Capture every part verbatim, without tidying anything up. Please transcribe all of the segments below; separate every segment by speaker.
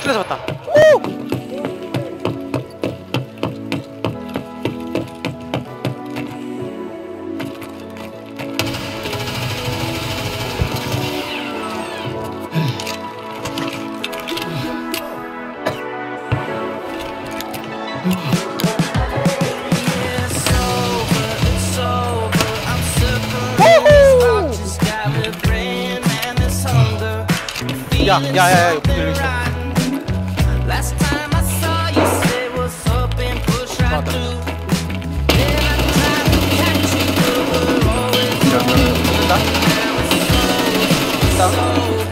Speaker 1: 트레 잡았다. 오! 야, 야, 야, 야, 여기 들려 있어. 맞다. 된다. 된다.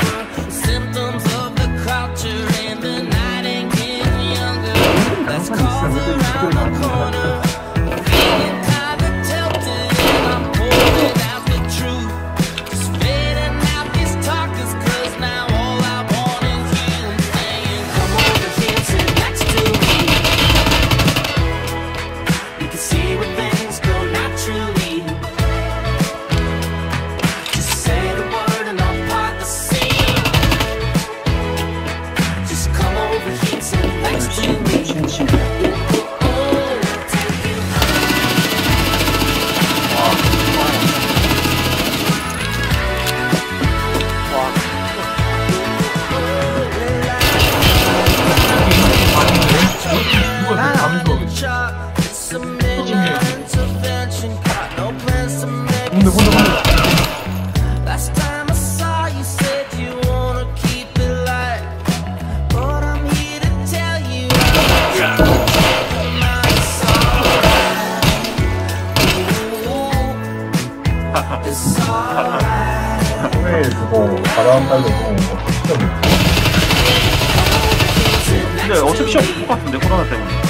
Speaker 2: 근데 혼자 혼자 왜 그거 바람 달려고
Speaker 3: 근데 어차피 시험 못 같은데 코로나 때문에.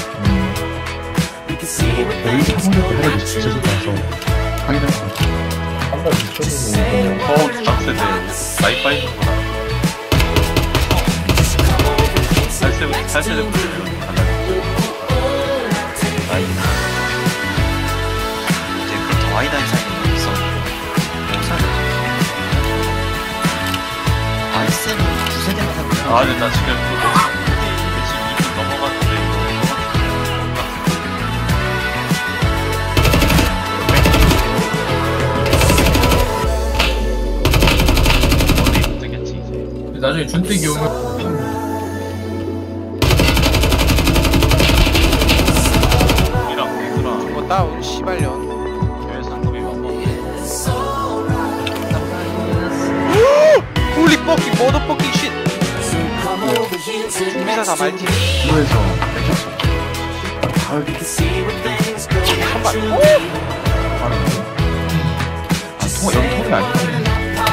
Speaker 2: 거의 사분의 해력이 진짜 좋다서 확인했어. 한달 미쳐주고
Speaker 3: 더 주작세대 나이파이 정도나 살세 살세대 분들은 달라요. 나이
Speaker 4: 이제 그 더 와이드 사이즈는 있어. 아이스는 두세 대만 사고.
Speaker 3: 아 근데 나 지금 그 지금 이 분 넘어갔는데
Speaker 2: 나중에 준택이 오면
Speaker 3: 우리랑 얘들아
Speaker 1: 저거 다운 씨발년.
Speaker 3: 교회 상금이 완전
Speaker 1: 홀리 뻑킹 머더 뻑킹 쉿. 준비사 다 말티.
Speaker 2: 그거에서 뺏겼어.
Speaker 1: 한발. 오!
Speaker 2: 아, 통, 여기 통이 아니야.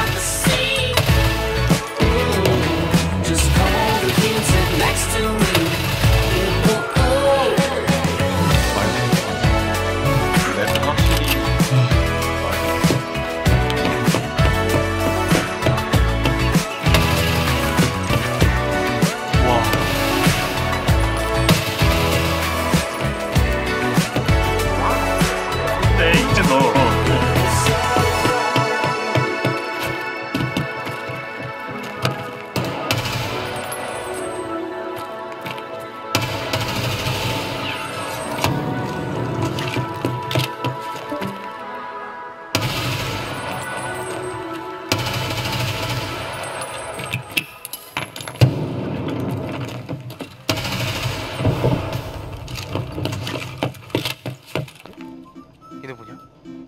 Speaker 1: 얘네 뭐냐?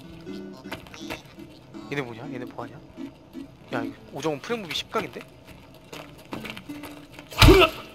Speaker 1: 얘네 뭐냐? 얘네 뭐하냐? 야, 이거 오정훈 프레무비 십 각인데?